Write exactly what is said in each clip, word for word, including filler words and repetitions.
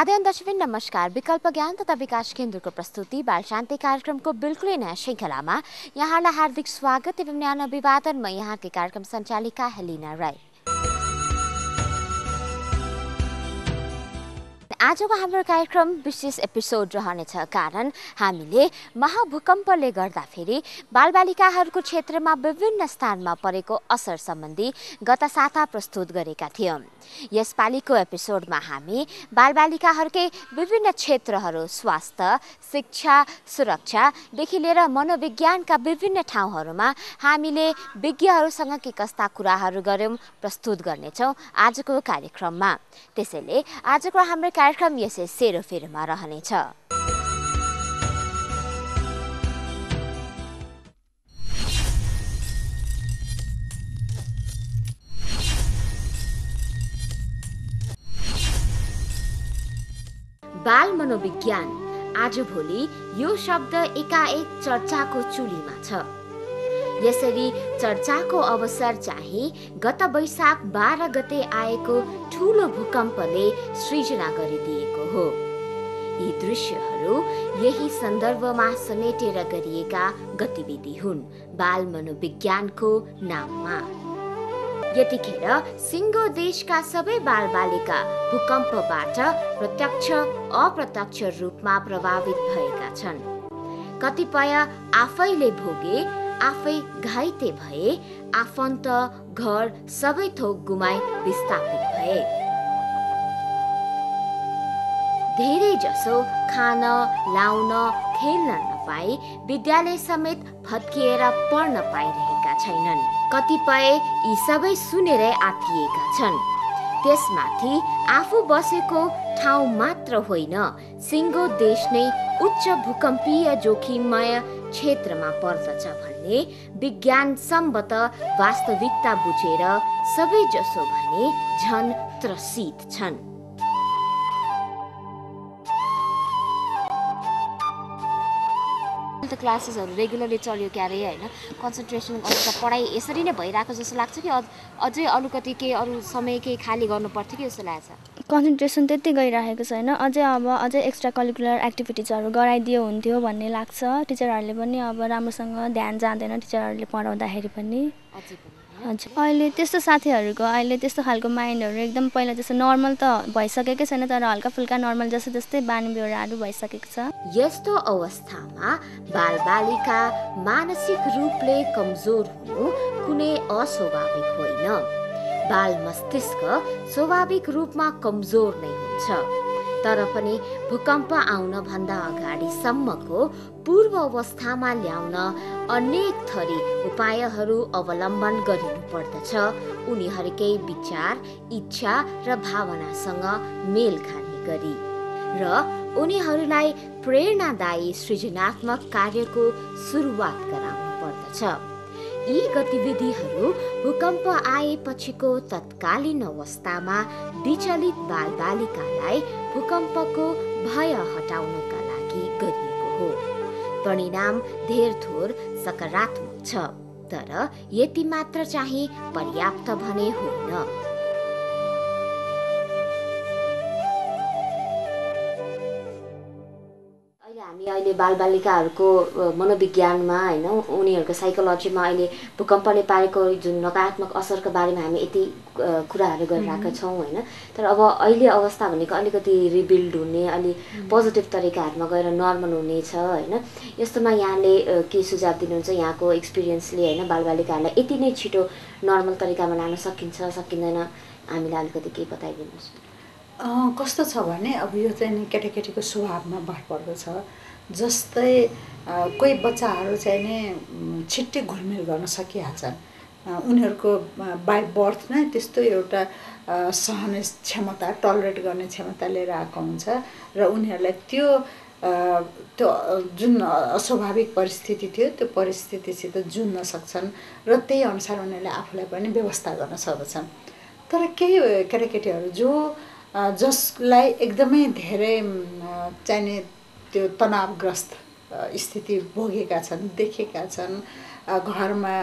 आदरण दर्शकवृन्द नमस्कार। विकल्प ज्ञान तथा विकास केन्द्रको प्रस्तुति बाल शान्ति कार्यक्रमको बिल्कुलै नयाँ श्रृङ्खलामा यहाँलाई हार्दिक स्वागत एवं न्यानो अभिवादन। म यहाँकी कार्यक्रम सञ्चालिका हेलिना राई। आजको हाम्रो कार्यक्रम विशेष एपिसोड रहनेछ, कारण हामीले महाभूकम्पले गर्दाफेरि बालबालिकाहरूको क्षेत्रमा विभिन्न स्थानमा परेको असर सम्बन्धी गत साता प्रस्तुत गरेका थियौँ। यसपालिको एपिसोडमा हामी बालबालिकाहरूकै विभिन्न क्षेत्रहरू स्वास्थ्य, शिक्षा, सुरक्षादेखि लिएर मनोविज्ञानका विभिन्न ठाउँहरूमा हामीले विज्ञहरूसँग के कस्ता कुराहरू गऱ्यौँ प्रस्तुत गर्नेछौँ आजको कार्यक्रममा। त्यसैले आजको हाम्रो कार्यक्रम यसै सेरोफेरोमा रहनेछ। बाल मनोविज्ञान आजभोलि यो शब्द एकाएक चर्चाको चुलीमा छ। यसरी चर्चाको अवसर चाहिँ गत वैशाख बाह्र गते आएको ठुलो भूकम्पले सृजना गरिदिएको हो। यी दृश्यहरू यही सन्दर्भमा समेटेर गरिएका गतिविधि हुन् बाल मनोविज्ञानको नाममा। यतिखेर सिङ्गो देशका सबै बालबालिका भूकम्पबाट प्रत्यक्ष अप्रत्यक्ष रूपमा प्रभावित भएका छन्। कतिपय आफैले भोगे, आफै घाइते भए, आफन्त घर सबै थोक गुमाई विस्थापित भए। धेरै जसो खान, लाउन, खेल्न नपाई विद्यालय समेत भत्किएर पढ्न पाइरहेका छैनन्। कतिपय यी सबै सुनेरै आत्तिएका छन्। त्यसमाथि आफू बसेको ठाउँ मात्र होइन, सिङ्गो देश नै उच्च भूकम्पीय जोखिममय क्षेत्रमा पर्दछ भन्ने विज्ञान सम्बद्ध वास्तविकता बुझेर सबै जसो भने झन त्रसित छन्। क्लासेसहरू रेगुलरली चल्यो क्यारे होइन, कन्सन्ट्रेसन अलिक पढाइ यसरी नै भइरहेको जस्तो लाग्छ कि अझै अलिकति केही अरू समय केही खाली गर्नु पर्थ्यो कि जस्तो लाग्छ? कन्सन्ट्रेसन त्यति गइरहेको छैन। अझै अब अझै एक्स्ट्रा करिकुलर एक्टिभिटिजहरू गराइदियो हुन्थ्यो भन्ने लाग्छ। टिचरहरूले पनि अब राम्रोसँग ध्यान जाँदैन टिचरहरूले पढाउँदाखेरि पनि। हजुर, अहिले त्यस्तो साथीहरूको अहिले त्यस्तो खालको माइन्डहरू एकदम पहिला जस्तो नर्मल त भइसकेकै छैन, तर हल्का फुल्का नर्मल जस्तो जस्तै बानी बेहोराहरू भइसकेको छ। यस्तो अवस्थामा बालबालिका मानसिक रूपले कमजोर हुनु कुनै अस्वाभाविक होइन। बाल मस्तिष्क स्वाभाविक रूपमा कमजोर नै हुन्छ, तर पनि भूकम्प आउन भन्दा अगाडिसम्मको पूर्व अवस्थामा ल्याउन अनेक थरी उपायहरू अवलम्बन गरिनु पर्दछ। उनीहरूकै विचार, इच्छा र भावनासँग मेल खाने गरी र उनीहरूलाई प्रेरणादायी सृजनात्मक कार्यको सुरुवात गराउनु पर्दछ। यी गतिविधिहरू भूकम्प आएपछिको तत्कालीन अवस्थामा विचलित बालबालिकालाई भूकम्पको भय हटाउनका लागि गरिएको हो। परिणाम धेर थोर सकारात्मक छ, तर यति मात्र चाहिँ पर्याप्त भने होइन। हामी अहिले बालबालिकाहरूको मनोविज्ञानमा होइन, उनीहरूको साइकोलोजीमा अहिले भूकम्पले पारेको जुन नकारात्मक असरको बारेमा हामी यति कुराहरू गरिरहेका छौँ होइन। तर अब अहिले अवस्था भनेको अलिकति रिबिल्ड हुने, अलि पोजिटिभ तरिकाहरूमा गएर नर्मल हुने छ होइन। यस्तोमा यहाँले के सुझाव दिनुहुन्छ? यहाँको एक्सपिरियन्सले होइन बालबालिकाहरूलाई यति नै छिटो नर्मल तरिकामा लान सकिन्छ सकिँदैन, हामीलाई अलिकति केही बताइदिनुहोस्। कस्तो छ भने अब यो चाहिँ नि केटाकेटीको स्वभावमा भर पर्दछ। जस्तै कोही बच्चाहरू चाहिँ नि छिट्टै घुलमिल गर्न सकिहाल्छन्। उनीहरूको बाई बर्थ नै त्यस्तो एउटा सहने क्षमता, टलरेट गर्ने क्षमता लिएर आएको हुन्छ र उनीहरूलाई त्यो त्यो जुन अस्वाभाविक परिस्थिति थियो त्यो परिस्थितिसित जुझ्न सक्छन् र त्यही अनुसार उनीहरूले आफूलाई पनि व्यवस्था गर्न सक्दछन्। तर केही केटाकेटीहरू जो जसलाई एकदमै धेरै चाहिने त्यो तनावग्रस्त स्थिति भोगेका छन्, देखेका छन्, घरमा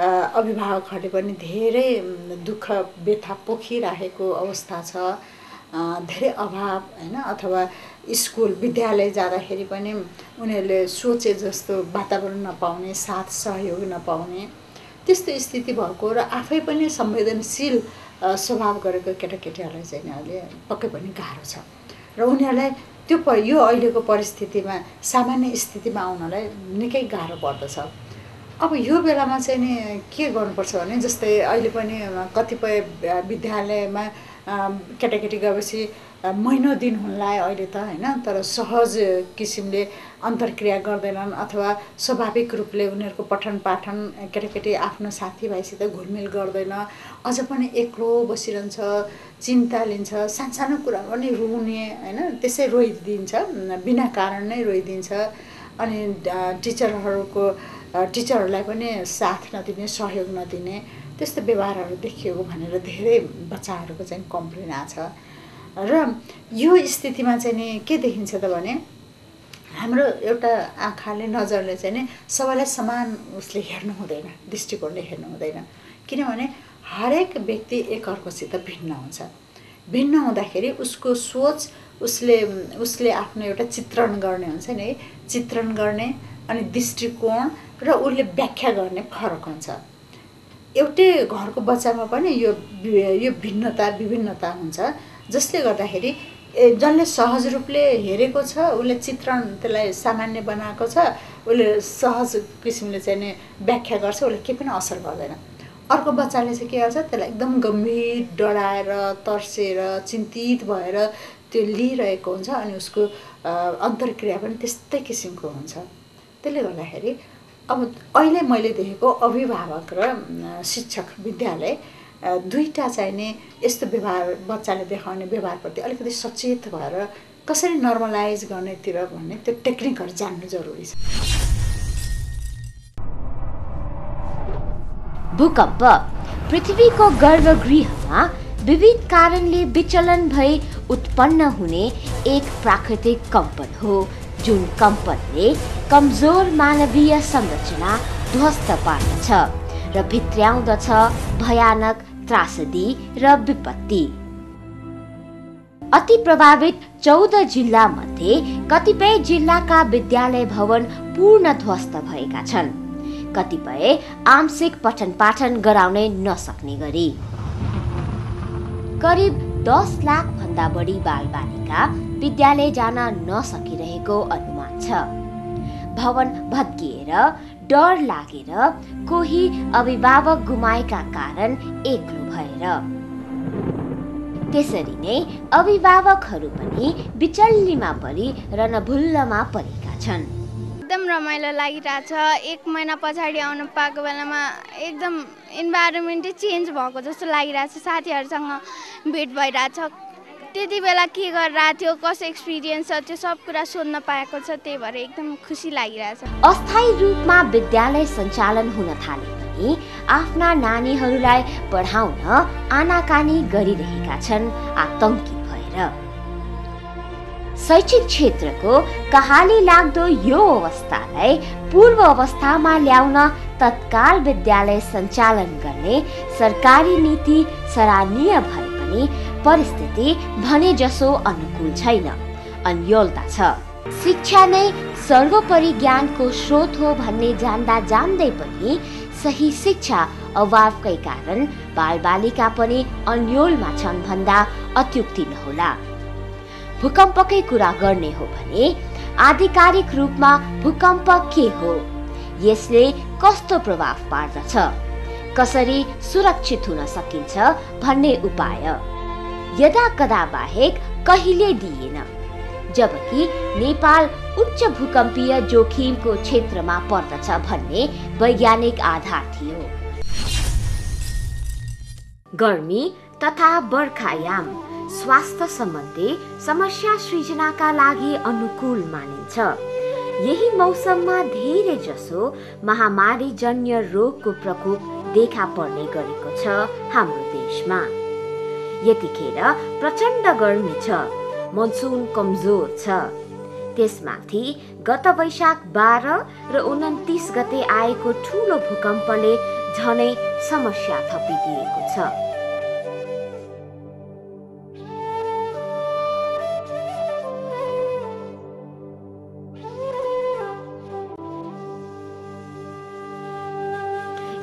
अभिभावकहरूले पनि धेरै दुःख व्यथा पोखिरहेको अवस्था छ, धेरै अभाव होइन अथवा स्कुल विद्यालय जाँदाखेरि पनि उनीहरूले सोचे जस्तो वातावरण नपाउने साथ सहयोग नपाउने त्यस्तो स्थिति भएको र आफै पनि संवेदनशील स्वभाव गरेको केटाकेटीहरूलाई चाहिँ अहिले पक्कै पनि गाह्रो छ र उनीहरूलाई त्यो प यो अहिलेको परिस्थितिमा सामान्य स्थितिमा आउनलाई निकै गाह्रो पर्दछ। अब यो बेलामा चाहिँ नि के गर्नुपर्छ भने जस्तै अहिले पनि कतिपय विद्यालयमा केटाकेटी गएपछि महिनौ दिन हुनलायो अहिले त होइन तर सहज किसिमले अन्तर्क्रिया गर्दैनन् अथवा स्वाभाविक रूपले उनीहरूको पठन पाठन केटाकेटी आफ्नो साथीभाइसित घुलमिल गर्दैन अझ पनि एक्लो बसिरहन्छ चिन्ता लिन्छ सानसानो कुरा पनि रुने होइन त्यसै रोइदिन्छ बिना कारण नै रोइदिन्छ अनि टिचरहरूको टिचरहरूलाई पनि साथ नदिने सहयोग नदिने त्यस्तो व्यवहारहरू देखिएको भनेर धेरै बच्चाहरूको चाहिँ कम्प्लेन आछ र यो स्थितिमा चाहिँ नि के देखिन्छ त भने हाम्रो एउटा आँखाले नजरले चाहिँ नि सबैलाई समान उसले हेर्नु हुँदैन दृष्टिकोणले हेर्नु हुँदैन किनभने हरेक व्यक्ति एकअर्कोसित भिन्न हुन्छ भिन्न हुँदाखेरि उसको सोच उसले उसले आफ्नो एउटा चित्रण गर्ने हुन्छ नि चित्रण गर्ने अनि दृष्टिकोण र उसले व्याख्या गर्ने फरक हुन्छ। एउटै घरको बच्चामा पनि यो यो भिन्नता विभिन्नता हुन्छ जसले गर्दाखेरि जसले सहज रूपले हेरेको छ उसले चित्रण त्यसलाई सामान्य बनाएको छ उसले सहज किसिमले चाहिँ नि व्याख्या गर्छ उसले केही पनि असर गर्दैन। अर्को बच्चाले चाहिँ के गर्छ त्यसलाई एकदम गम्भीर डराएर तर्सेर चिन्तित भएर त्यो लिइरहेको हुन्छ अनि उसको अन्तर्क्रिया पनि त्यस्तै किसिमको हुन्छ। त्यसले गर्दाखेरि अब अहिले मैले देखेको अभिभावक र शिक्षक विद्यालय दुईटा चाहिँ नि यस्तो व्यवहार बच्चाले देखाउने व्यवहारप्रति अलिकति सचेत भएर कसरी नर्मलाइज गर्नेतिर भन्ने त्यो टेक्निकहरू जान्नु जरुरी छ। भूकम्प पृथ्वीको गर्भगृहमा विविध कारणले विचलन भई उत्पन्न हुने एक प्राकृतिक कम्पन हो जुन कम्पनले कमजोर मानवीय संरचना ध्वस्त पार्दछ र भित्र्याउँदछ भयानक त्रासदी र विपत्ति। अति प्रभावित चौध जिल्ला मध्ये कतिपय जिल्लाका विद्यालय भवन पूर्ण ध्वस्त भएका छन् कतिपय आंशिक पठन पाठन गराउनै नसक्ने गरी। करिब दस लाख भन्दा बढी बालबालिका विद्यालय जान नसकिरहेको अनुमान छ। भवन भत्किएर डर लागेर कोही अभिभावक गुमाएका कारण एक्लो भएर त्यसरी नै अभिभावकहरू पनि बिचल्लीमा परि रणभुल्लमा परेका छन्। एकदम रमाइलो लागिरहेछ। एक महिना पछाडि आउनु पाएको बेलामा एकदम इन्भाइरोमेन्टै चेन्ज भएको जस्तो लागिरहेछ। साथीहरूसँग भेट भइरहेछ। त्यति बेला के गरिरहेको थियो कस्तो एक्सपिरियन्स छ त्यो सब कुरा सोध्न पाएको छ त्यही भएर एकदम खुसी लागिरहेछ। अस्थायी रूपमा विद्यालय सञ्चालन हुन थाले पनि आफ्ना नानीहरूलाई पढाउन आनाकानी गरिरहेका छन् आतंकित भएर। शैक्षिक क्षेत्रको कहाली लाग्दो यो अवस्थालाई पूर्व अवस्थामा ल्याउन तत्काल विद्यालय सञ्चालन गर्ने सरकारी नीति सराहनीय भए पनि परिस्थिति भने जसो अनुकूल छैन, अन्योलता छ। शिक्षा नै सर्वोपरि ज्ञानको स्रोत हो भन्ने जान्दा जान्दै पनि सही शिक्षा अभावकै कारण बालबालिका पनि अन्योलमा छन् भन्दा अत्युक्ति नहोला। भूकम्पकै कुरा गर्ने हो भने आधिकारिक रूपमा भूकम्प के हो, यसले कस्तो प्रभाव पार्दछ, कसरी सुरक्षित हुन सकिन्छ भन्ने उपाय यदा कदा बाहेक कहिले दिएन, जबकि नेपाल उच्च भूकम्पीय जोखिमको क्षेत्रमा पर्दछ भन्ने वैज्ञानिक आधार थियो। गर्मी तथा बर्खायाम स्वास्थ्य सम्बन्धी समस्या सृजनाका लागि अनुकूल मानिन्छ। यही मौसममा धेरै जसो महामारी जन्य रोगको प्रकोप देखा पर्ने गरेको छ हाम्रो देशमा। यतिखेर प्रचण्ड गर्मी छ, मनसुन कमजोर छ, त्यसमाथि गत वैशाख बाह्र र उन्तिस गते आएको ठूलो भूकम्पले झनै समस्या थपिदिएको छ।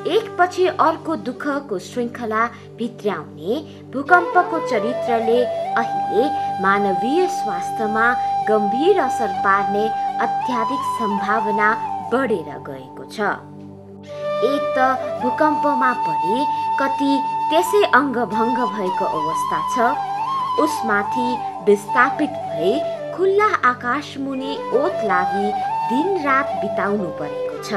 एकपछि अर्को दुःखको श्रृङ्खला भित्र्याउने भूकम्पको चरित्रले अहिले मानवीय स्वास्थ्यमा गम्भीर असर पार्ने अत्याधिक सम्भावना बढेर गएको छ। एक त भूकम्पमा पनि कति त्यसै अङ्गभङ्ग भएको अवस्था छ, उसमाथि विस्थापित भई खुल्ला आकाशमुनि ओत लागि दिनरात बिताउनु परेको छ।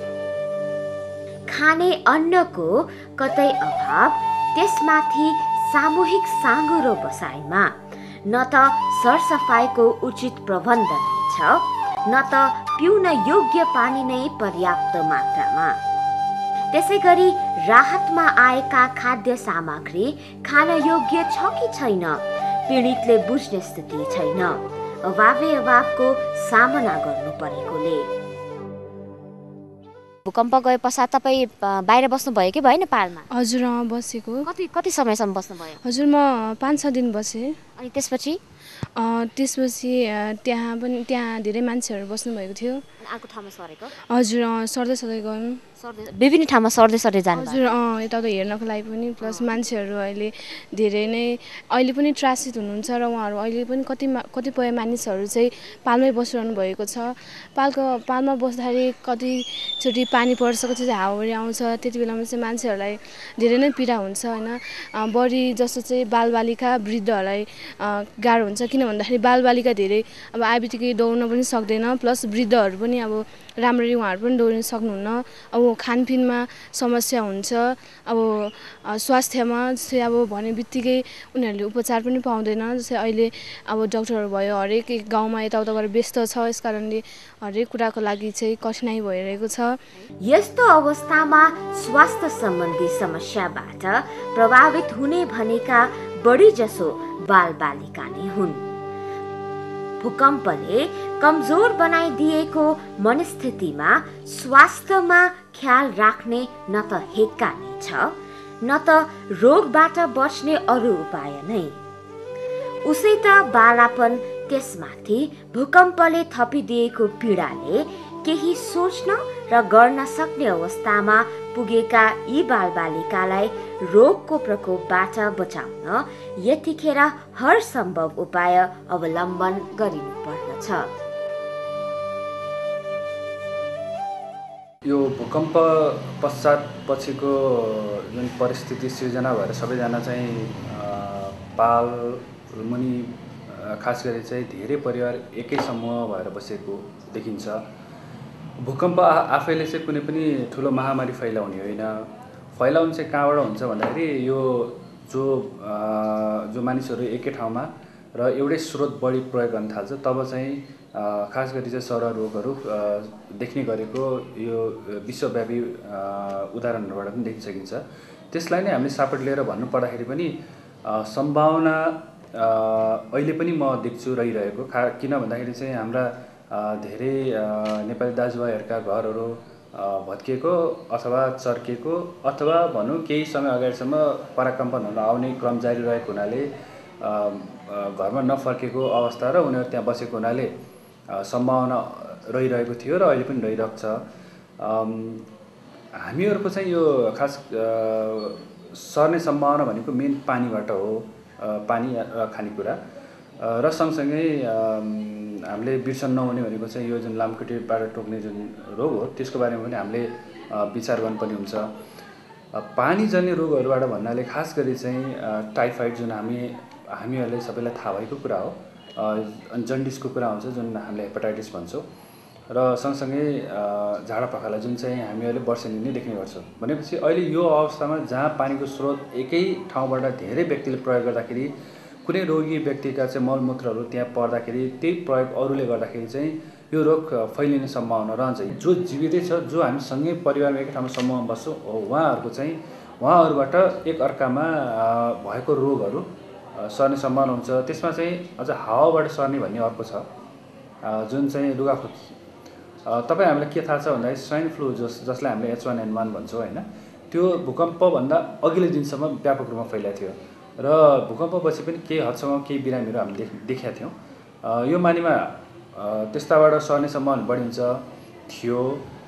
खाने अन्नको कतै अभाव, त्यसमाथि सामूहिक साँघुरो बसाइमा न त सरसफाइको उचित प्रबन्ध नै छ, न त पिउन योग्य पानी नै पर्याप्त मात्रामा। त्यसै गरी राहतमा आएका खाद्य सामग्री खान योग्य छ कि छैन पीडितले बुझ्ने स्थिति छैन, अभावे अभावको सामना गर्नु परेकोले। भूकम्प गए पश्चात तपाईँ बाहिर बस्नुभयो कि भएन पाहाडमा? हजुर बसेको। कति कति समयसम्म बस्नुभयो? हजुर म पाँच छ दिन बसेँ। अनि त्यसपछि त्यसपछि त्यहाँ पनि त्यहाँ धेरै मान्छेहरू बस्नुभएको थियो। अर्को ठाउँमा सरेको? हजुर सर्दै सर्दै गयौँ। विभिन्न ठाउँमा सर्दै सर्दै जानु? हजुर यताउता हेर्नको लागि पनि, प्लस मान्छेहरू अहिले धेरै नै अहिले पनि त्रासित हुनुहुन्छ र उहाँहरू अहिले पनि कति कतिपय मानिसहरू चाहिँ पालमै बसिरहनु भएको छ। पालको पालमा बस्दाखेरि कतिचोटि पानी पर्छ, कति चाहिँ हावाहुरी आउँछ, त्यति बेलामा चाहिँ मान्छेहरूलाई धेरै नै पीडा हुन्छ होइन। बढी जस्तो चाहिँ बालबालिका वृद्धहरूलाई गाह्रो हुन्छ, किन भन्दाखेरि बालबालिका धेरै अब आएबित्तिकै दौड्न पनि सक्दैन, प्लस वृद्धहरू पनि अब राम्ररी उहाँहरू पनि दौडिन सक्नुहुन्न। अब खानपिनमा समस्या हुन्छ, अब स्वास्थ्यमा जस्तै अब भने बित्तिकै उनीहरूले उपचार पनि पाउँदैन। जस्तै अहिले अब डक्टरहरू भयो, हरेक एक गाउँमा यताउता गरेर व्यस्त छ, यस कारणले हरेक कुराको लागि चाहिँ कठिनाइ भइरहेको छ। यस्तो अवस्थामा स्वास्थ्य सम्बन्धी समस्याबाट प्रभावित हुने भनेका बढी जसो बालबालिका नै हुन्। भूकम्पले कमजोर बनाइदिएको मनस्थितिमा स्वास्थ्यमा ख्याल राख्ने न त हेक्का नै छ, न त रोगबाट बच्ने अरू उपाय नै। उसै त बालापन, त्यसमाथि भूकम्पले थपिदिएको पीडाले केही सोच्न र गर्न सक्ने अवस्थामा पुगेका यी बालबालिकालाई रोगको प्रकोपबाट बचाउन यतिखेर हर सम्भव उपाय अवलम्बन गरिनु पर्दछ। यो भूकम्प पश्चात पछिको जुन परिस्थिति सिर्जना भएर सबैजना चाहिँ पाल मुनि खास गरी चाहिँ धेरै परिवार एकै समूह भएर बसेको देखिन्छ। भूकम्प आफैले चाहिँ कुनै पनि ठुलो महामारी फैलाउने होइन। फैलाउनु चाहिँ कहाँबाट हुन्छ भन्दाखेरि यो जो जो मानिसहरू एकै ठाउँमा र एउटै स्रोत बढी प्रयोग गर्न थाल्छ, तब चाहिँ खास गरी चाहिँ सरह रोगहरू देख्ने गरेको यो विश्वव्यापी उदाहरणहरूबाट पनि देखिन सकिन्छ। त्यसलाई नै हामीले सापट लिएर भन्नुपर्दाखेरि पनि सम्भावना अहिले पनि म देख्छु रहिरहेको। खा किन भन्दाखेरि चाहिँ हाम्रा धेरै नेपाली दाजुभाइहरूका घरहरू भत्किएको अथवा चर्किएको अथवा भनौँ केही समय अगाडिसम्म पराकम्पनहरू आउने क्रम जारी रहेको हुनाले घरमा नफर्केको अवस्था र उनीहरू त्यहाँ बसेको हुनाले सम्भावना रहिरहेको थियो र अहिले पनि रहिरहेको छ। हामीहरूको चाहिँ यो खास सर्ने सम्भावना भनेको मेन पानीबाट हो, पानी र खानेकुरा र सँगसँगै हामीले बिर्सन नहुने भनेको चाहिँ यो जुन लामखुट्टेबाट टोक्ने जुन रोग हो त्यसको बारेमा पनि हामीले विचार गर्नुपर्ने हुन्छ। पानीजन्य रोगहरूबाट भन्नाले खास गरी चाहिँ टाइफाइड जुन हामी हामीहरूले सबैलाई थाहा भएको कुरा हो, अनि जन्डिसको कुरा हुन्छ जुन हामीले हेपाटाइटिस भन्छौँ, र सँगसँगै झाडापखाला जुन चाहिँ हामीहरूले वर्षेनी नै देख्ने गर्छौँ। भनेपछि अहिले यो अवस्थामा जहाँ पानीको स्रोत एकै ठाउँबाट धेरै व्यक्तिले प्रयोग गर्दाखेरि कुनै रोगी व्यक्तिका चाहिँ मलमूत्रहरू त्यहाँ पर्दाखेरि त्यही प्रयोग अरूले गर्दाखेरि चाहिँ यो रोग फैलिने सम्भावना रहन्छ। जो जीवितै छ, जो हामी सँगै परिवारमा एकै ठाउँमा समूहमा बस्छौँ, उहाँहरूको चाहिँ उहाँहरूबाट एक अर्कामा भएको रोगहरू सर्ने सम्भावना हुन्छ। त्यसमा चाहिँ अझ हावाबाट सर्ने भन्ने अर्को छ जुन चाहिँ लुगाखोकी। तपाईँ हामीलाई के थाहा छ भन्दाखेरि स्वाइन फ्लू जस जसलाई हामीले एच वान एन वान भन्छौँ होइन, त्यो भूकम्पभन्दा अघिल्लो दिनसम्म व्यापक रूपमा फैलाएको थियो र भूकम्पपछि पनि केही हदसम्म केही बिरामीहरू हामीले देख देखेका थियौँ। यो मानिमा त्यस्ताबाट सर्ने सम्भावना बढी हुन्छ थियो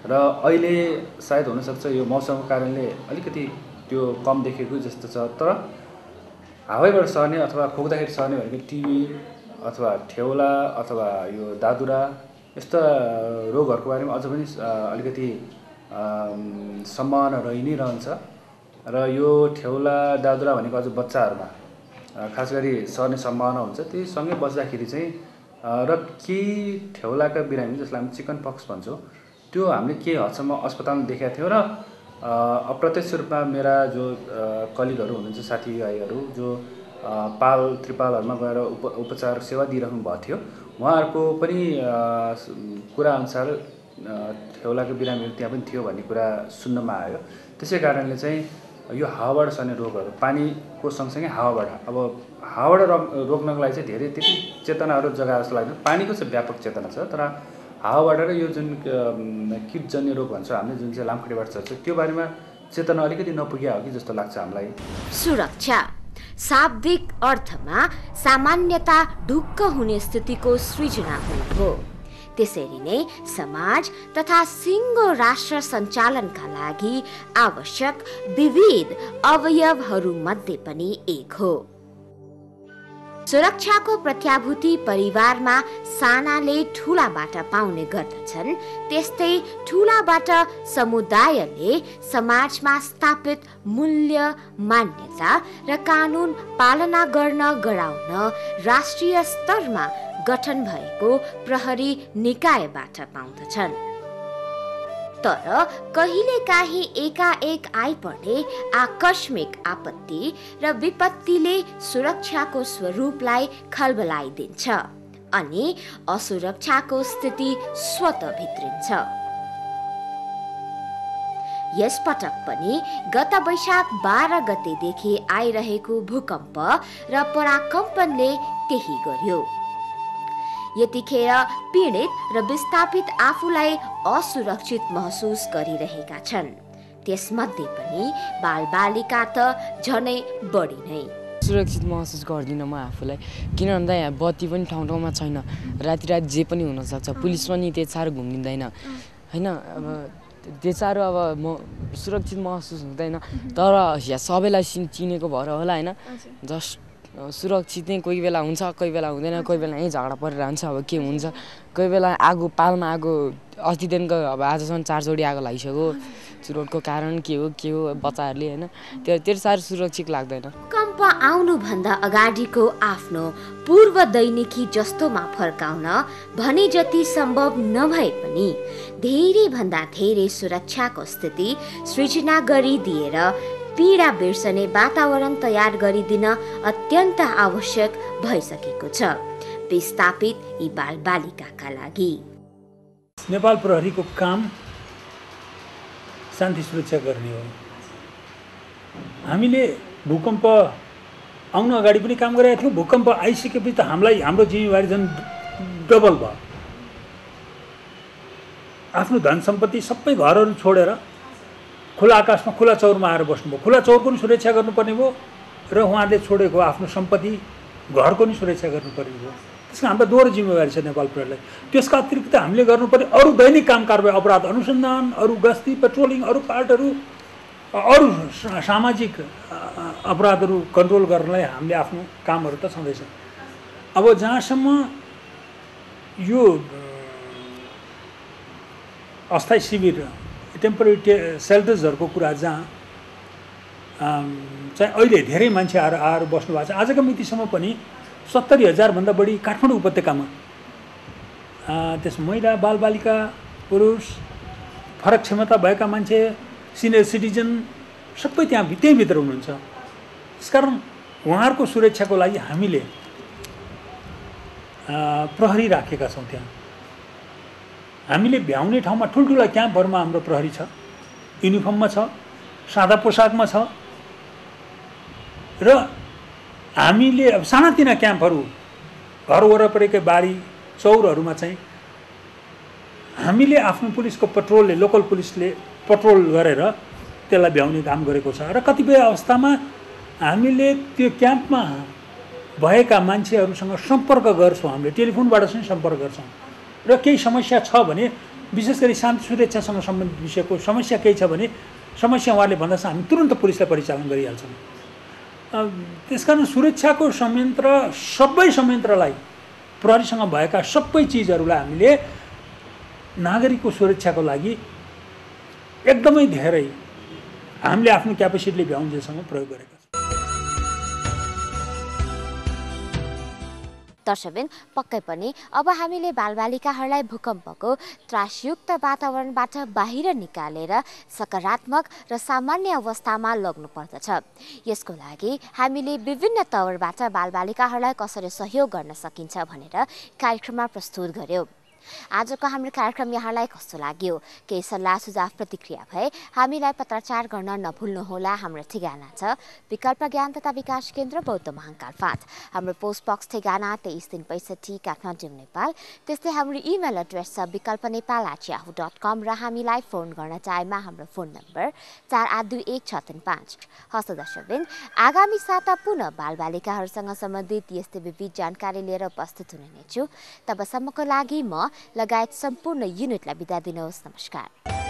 र अहिले सायद हुनसक्छ यो मौसमको कारणले अलिकति त्यो कम देखेको जस्तो छ। तर हावाबाट सर्ने अथवा खोक्दाखेरि सर्ने भनेको टिबी अथवा ठेउला अथवा यो दादुरा यस्ता रोगहरूको बारेमा अझ पनि अलिकति सम्भावना रहि नै रहन्छ। र यो ठेउला दादुरा भनेको अझ बच्चाहरूमा खास गरी सर्ने सम्भावना हुन्छ। त्यहीसँगै बस्दाखेरि चाहिँ र केही ठेउलाका बिरामी जसलाई हामी चिकन पक्स भन्छौँ त्यो हामीले केही हदसम्म अस्पतालमा देखाएको थियौँ र अप्रत्यक्ष रूपमा मेरा जो कलिगहरू हुनुहुन्छ साथीभाइहरू जो पाल त्रिपालहरूमा गएर उप उपचार सेवा दिइरहनु भएको थियो उहाँहरूको पनि कुराअनुसार ठेउलाको बिरामीहरू त्यहाँ पनि थियो भन्ने कुरा सुन्नमा आयो। त्यसै कारणले चाहिँ यो हावाबाट सर्ने रोगहरू पानीको सँगसँगै हावाबाट अब हावाबाट रोक्नको लागि चाहिँ धेरै त्यति चेतनाहरू जग्गा जस्तो लाग्दैन। पानीको चाहिँ व्यापक चेतना छ तर हावाबाट र यो जुन किटजन्य रोग भन्छ हामीले जुन चाहिँ लामखुट्टेबाट सर्छ त्यो बारेमा चेतना अलिकति नपुग्या हो कि जस्तो लाग्छ हामीलाई। सुरक्षा शाब्दिक अर्थमा सामान्यता ढुक्क हुने स्थितिको सृजना हुनु हो। त्यसरी नै समाज तथा सिङ्गो राष्ट्र सञ्चालनका लागि आवश्यक विविध अवयवहरूमध्ये पनि एक हो। सुरक्षाको प्रत्याभूति परिवारमा सानाले ठुलाबाट पाउने गर्दछन्, त्यस्तै ठुलाबाट समुदायले समाजमा स्थापित मूल्य मान्यता र कानुन पालना गर्न गराउन राष्ट्रिय स्तरमा गठन भएको प्रहरी निकायबाट पाउँदछन्। तर कहिलेकाहीँ एकाएक आइपर्ने आकस्मिक आपत्ति र विपत्तिले सुरक्षाको स्वरूपलाई खलबलाइदिन्छ अनि असुरक्षाको स्थिति स्वतः भित्रिन्छ। यसपटक पनि गत वैशाख बाह्र गतेदेखि आइरहेको भूकम्प र पराकम्पनले त्यही गर्यो। यतिखेर पीडित र विस्थापित आफूलाई असुरक्षित महसुस गरिरहेका छन्। त्यसमध्ये पनि बालबालिका त झनै बढी नै सुरक्षित महसुस गर्दिनँ म आफूलाई, किन भन्दा यहाँ बत्ती पनि ठाउँ ठाउँमा छैन, राति राति जे पनि हुनसक्छ, पुलिस पनि त्यति साह्रो घुमिँदैन होइन। अब त्यति साह्रो अब म सुरक्षित महसुस हुँदैन। तर यहाँ सबैलाई चिनेको भएर होला होइन, जस्ट सुरक्षित नै कोही बेला हुन्छ कोही बेला हुँदैन, कोही बेला यहीँ झगडा परिरहन्छ। अब के हुन्छ कोही बेला आगो पालमा आगो अस्तिदेखिको अब आजसम्म चारचोटि आगो लागिसक्यो, चुरोटको कारण के हो के हो बच्चाहरूले होइन, त्यो त्यति साह्रो सुरक्षित लाग्दैन। भूकम्प आउनुभन्दा अगाडिको आफ्नो पूर्व दैनिकी जस्तोमा फर्काउन भने जति सम्भव नभए पनि धेरै भन्दा धेरै सुरक्षाको स्थिति सृजना गरिदिएर पीडा बिर्सने वातावरण तयार गरिदिन अत्यन्त आवश्यक भइसकेको छ विस्थापित यी बालबालिकाका लागि। नेपाल प्रहरीको काम शान्ति सुरक्षा गर्ने हो। हामीले भूकम्प आउन अगाडि पनि काम गरेका थियौँ, भूकम्प आइसकेपछि त हामीलाई हाम्रो जिम्मेवारी झन् डबल भयो। आफ्नो धन सम्पत्ति सबै घरहरू छोडेर खुला आकाशमा खुला चौरमा आएर बस्नुभयो। खुला चौरको पनि सुरक्षा गर्नुपर्ने भयो र उहाँले छोडेको आफ्नो सम्पत्ति घरको पनि सुरक्षा गर्नुपर्ने भयो। त्यसको हाम्रो दोहोरो जिम्मेवारी छ नेपाल प्रहरीलाई। त्यसका अतिरिक्त हामीले गर्नुपर्ने अरू दैनिक काम कारबाही, अपराध अनुसन्धान, अरू गस्ती पेट्रोलिङ, अरू पार्टहरू, अरू सामाजिक अपराधहरू कन्ट्रोल गर्नलाई हामीले आफ्नो कामहरू त छँदैछ। अब जहाँसम्म यो अस्थायी शिविर टेम्पोरेरी सेल्टर्सहरूको कुरा जहाँ चाहिँ अहिले धेरै मान्छे आएर आएर बस्नु भएको छ। आजको मितिसम्म पनि सत्तरी हजारभन्दा बढी काठमाडौँ उपत्यकामा त्यस महिला बालबालिका पुरुष फरक क्षमता भएका मान्छे सिनियर सिटिजन सबै त्यहाँ त्यहीँभित्र हुनुहुन्छ। त्यसकारण उहाँहरूको सुरक्षाको लागि हामीले प्रहरी राखेका छौँ। त्यहाँ हामीले भ्याउने ठाउँमा ठुल्ठुला क्याम्पहरूमा हाम्रो प्रहरी छ, युनिफर्ममा छ, सादा पोसाकमा छ र हामीले अब सानातिना क्याम्पहरू घर वरपरिकै बारी चौरहरूमा चाहिँ हामीले आफ्नो पुलिसको पेट्रोलले लोकल पुलिसले पेट्रोल गरेर त्यसलाई भ्याउने काम गरेको छ। र कतिपय अवस्थामा हामीले त्यो क्याम्पमा भएका मान्छेहरूसँग सम्पर्क गर्छौँ, हामीले टेलिफोनबाट चाहिँ सम्पर्क गर्छौँ र केही समस्या छ भने विशेष गरी शान्ति सुरक्षासँग सम्बन्धित विषयको समस्या केही छ भने समस्या उहाँले भन्दासम्म हामी तुरन्त पुलिसलाई परिचालन गरिहाल्छौँ। त्यसकारण सुरक्षाको संयन्त्र सबै संयन्त्रलाई प्रहरीसँग भएका सबै चिजहरूलाई हामीले नागरिकको सुरक्षाको लागि एकदमै धेरै हामीले आफ्नो क्यापेसिटीले भ्याउन्जेलसम्म प्रयोग गरेका छौँ। दर्शकबिन पक्कै पनि अब हामीले बालबालिकाहरूलाई भूकम्पको त्रासयुक्त वातावरणबाट बाहिर निकालेर सकारात्मक र सामान्य अवस्थामा लग्नुपर्दछ। यसको लागि हामीले विभिन्न तवरबाट बालबालिकाहरूलाई कसरी सहयोग गर्न सकिन्छ भनेर कार्यक्रममा प्रस्तुत गर्यौं। आजको हाम्रो कार्यक्रम यहाँलाई कस्तो लाग्यो? केही सल्लाह सुझाव प्रतिक्रिया भए हामीलाई पत्राचार गर्न नभुल्नुहोला। हाम्रो ठेगाना छ विकल्प ज्ञान तथा विकास केन्द्र बौद्ध महाकाल फाँट। हाम्रो पोस्ट बक्स ठेगाना तेइस तीन पैँसठी काठमाडौँ नेपाल। त्यस्तै हाम्रो इमेल एड्रेस छ विकल्प Nepal at Yahoo dot com र हामीलाई फोन गर्न चाहेमा हाम्रो फोन नम्बर चार आठ दुई एक छ तीन पाँच। हस्त दर्शकबिन आगामी साता पुनः बालबालिकाहरूसँग सम्बन्धित यस्तै विविध जानकारी लिएर उपस्थित हुने नै छु। तबसम्मको लागि म लगायत सम्पूर्ण युनिटलाई बिदा दिनुहोस्। नमस्कार।